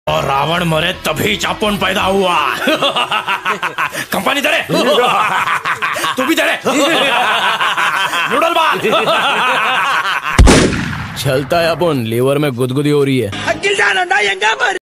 और रावण मरे तभी चापोन पैदा हुआ। कंपनी दे तू भी दे नूडल बाल। चलता है अपन, लीवर में गुदगुदी हो रही है।